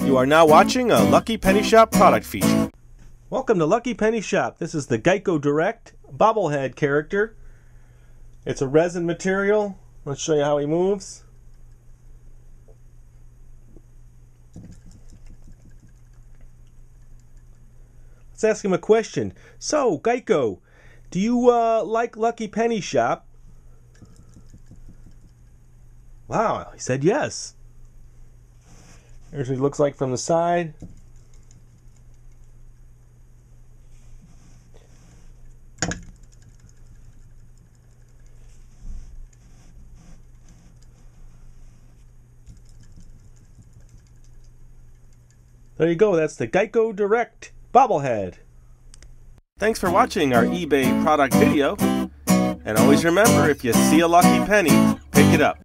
You are now watching a Lucky Penny Shop product feature. Welcome to Lucky Penny Shop. This is the Geico Direct Bobblehead character. It's a resin material. Let's show you how he moves. Let's ask him a question. So, Geico, do you like Lucky Penny Shop? Wow, he said yes. Here's what he looks like from the side. There you go, that's the Geico Direct Bobblehead. Thanks for watching our eBay product video. And always remember, if you see a lucky penny, pick it up.